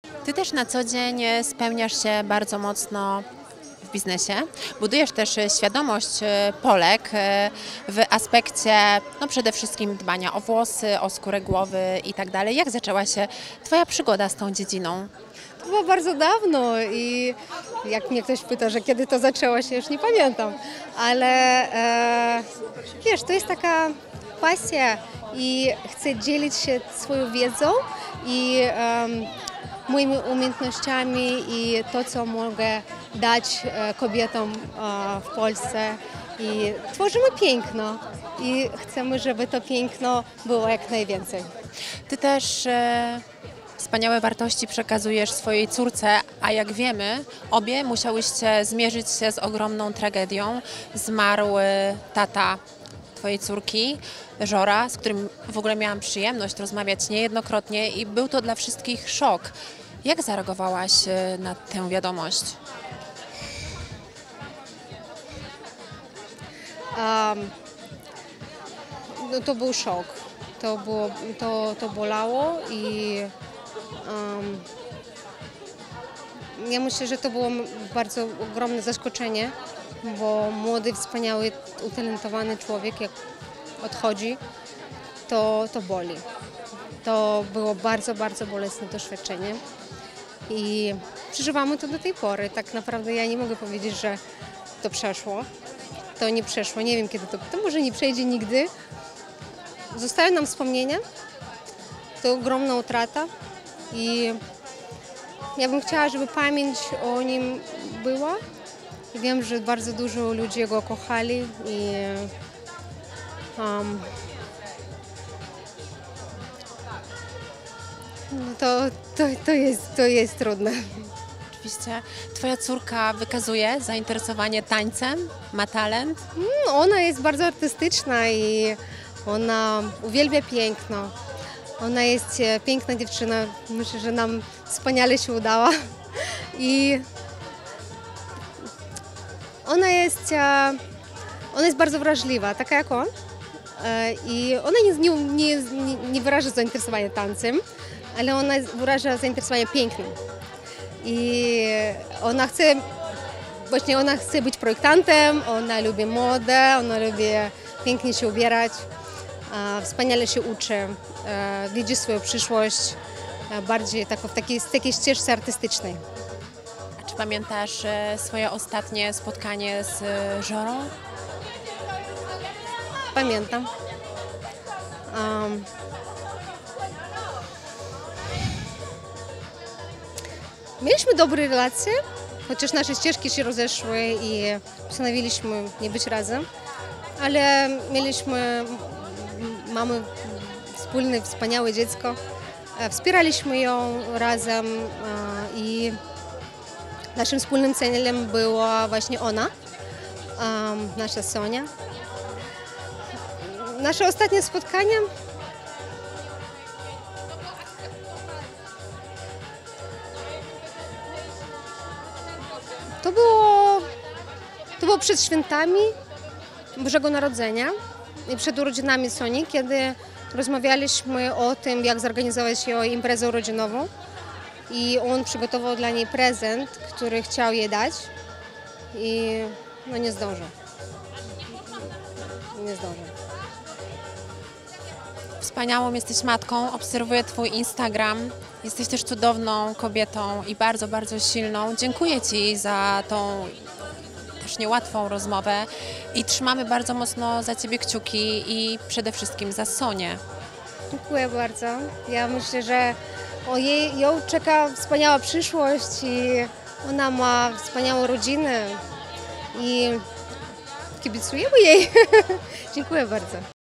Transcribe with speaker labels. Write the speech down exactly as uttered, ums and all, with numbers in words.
Speaker 1: Ty też na co dzień spełniasz się bardzo mocno w biznesie. Budujesz też świadomość Polek w aspekcie no przede wszystkim dbania o włosy, o skórę głowy i tak dalej. Jak zaczęła się Twoja przygoda z tą dziedziną?
Speaker 2: To było bardzo dawno i jak mnie ktoś pyta, że kiedy to zaczęło się, już nie pamiętam, ale e, wiesz, to jest taka pasja i chcę dzielić się swoją wiedzą i e, moimi umiejętnościami i to, co mogę dać e, kobietom e, w Polsce. I tworzymy piękno i chcemy, żeby to piękno było jak najwięcej.
Speaker 1: Ty też e, wspaniałe wartości przekazujesz swojej córce, a jak wiemy, obie musiałyście zmierzyć się z ogromną tragedią. Zmarł e, tata Twojej córki, Żora, z którym w ogóle miałam przyjemność rozmawiać niejednokrotnie i był to dla wszystkich szok. Jak zareagowałaś e, na tę wiadomość?
Speaker 2: Um, no to był szok. To, było, to, to bolało i um, ja myślę, że to było bardzo ogromne zaskoczenie, bo młody, wspaniały, utalentowany człowiek jak odchodzi, to, to boli. To było bardzo, bardzo bolesne doświadczenie i przeżywamy to do tej pory. Tak naprawdę ja nie mogę powiedzieć, że to przeszło. To nie przeszło, nie wiem kiedy to, to może nie przejdzie nigdy. Zostają nam wspomnienia, to ogromna utrata i ja bym chciała, żeby pamięć o nim była. I wiem, że bardzo dużo ludzi go kochali i um, to, to, to, jest, to jest trudne.
Speaker 1: Oczywiście. Twoja córka wykazuje zainteresowanie tańcem, ma talent.
Speaker 2: Ona jest bardzo artystyczna i ona uwielbia piękno. Ona jest piękna dziewczyna. Myślę, że nam wspaniale się udała. I ona jest, ona jest bardzo wrażliwa, taka jak on. I ona nie, nie, nie, nie wyraża zainteresowania tańcem, ale ona wyraża zainteresowanie pięknem. I ona chce, właśnie ona chce być projektantem, ona lubi modę, ona lubi pięknie się ubierać, wspaniale się uczy, widzi swoją przyszłość bardziej taką, w takiej, takiej ścieżce artystycznej.
Speaker 1: A czy pamiętasz swoje ostatnie spotkanie z Żorą?
Speaker 2: Pamiętam. Um, Mieliśmy dobre relacje, chociaż nasze ścieżki się rozeszły i postanowiliśmy nie być razem, ale mieliśmy, mamy wspólne, wspaniałe dziecko, wspieraliśmy ją razem i naszym wspólnym celem była właśnie ona, nasza Sonia. Nasze ostatnie spotkanie To było, to było przed świętami Bożego Narodzenia i przed urodzinami Soni, kiedy rozmawialiśmy o tym, jak zorganizować jej imprezę urodzinową. I on przygotował dla niej prezent, który chciał jej dać i no nie zdążył. Nie zdążył.
Speaker 1: Wspaniałą jesteś matką, obserwuję Twój Instagram. Jesteś też cudowną kobietą i bardzo, bardzo silną. Dziękuję Ci za tą też niełatwą rozmowę i trzymamy bardzo mocno za Ciebie kciuki i przede wszystkim za Sonię.
Speaker 2: Dziękuję bardzo. Ja myślę, że o jej, ją czeka wspaniała przyszłość i ona ma wspaniałą rodzinę i kibicujemy jej. Dziękuję bardzo.